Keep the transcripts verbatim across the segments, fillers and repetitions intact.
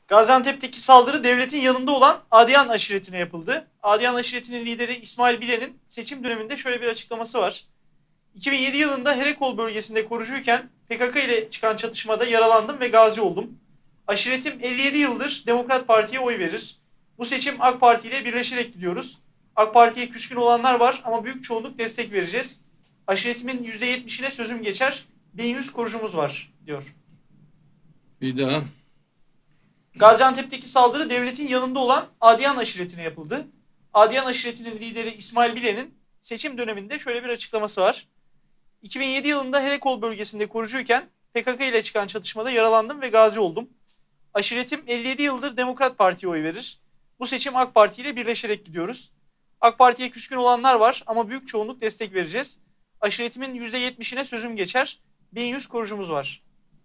Gaziantep'teki saldırı devletin yanında olan Adiyan aşiretine yapıldı. Adiyan aşiretinin lideri İsmail Bilen'in seçim döneminde şöyle bir açıklaması var. iki bin yedi yılında Herekol bölgesinde korucuyken P K K ile çıkan çatışmada yaralandım ve gazi oldum. Aşiretim elli yedi yıldır Demokrat Parti'ye oy verir. Bu seçim AK Parti ile birleşerek gidiyoruz. AK Parti'ye küskün olanlar var ama büyük çoğunluk destek vereceğiz. Aşiretimin yüzde yetmişine sözüm geçer. bin yüz korucumuz var diyor. Bir daha. Gaziantep'teki saldırı devletin yanında olan Adiyan aşiretine yapıldı. Adiyan aşiretinin lideri İsmail Bilen'in seçim döneminde şöyle bir açıklaması var. iki bin yedi yılında Herekol bölgesinde korucuyken P K K ile çıkan çatışmada yaralandım ve gazi oldum. Aşiretim elli yedi yıldır Demokrat Parti'ye oy verir. Bu seçim AK Parti ile birleşerek gidiyoruz. AK Parti'ye küskün olanlar var ama büyük çoğunluk destek vereceğiz. Aşiretimin yüzde yetmişine sözüm geçer. bin yüz korucumuz var.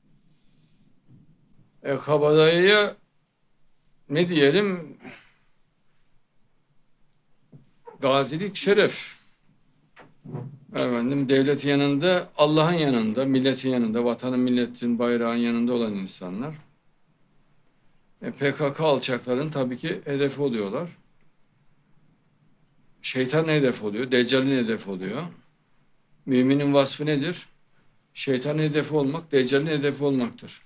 E, kabadayıya ne diyelim? Gazilik şeref. Efendim, devletin yanında, Allah'ın yanında, milletin yanında, vatanın, milletin, bayrağın yanında olan insanlar. E, P K K alçakların tabii ki hedefi oluyorlar. Şeytan hedef oluyor, Deccal'in hedefi oluyor. Müminin vasfı nedir? Şeytanın hedefi olmak, Deccal'in hedefi olmaktır.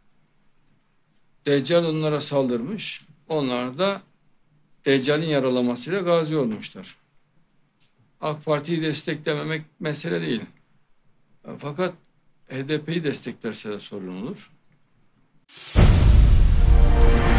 Deccal onlara saldırmış, onlar da Deccal'in yaralamasıyla gazi olmuşlar. AK Parti'yi desteklememek mesele değil. Fakat H D P'yi desteklerse de sorun olur.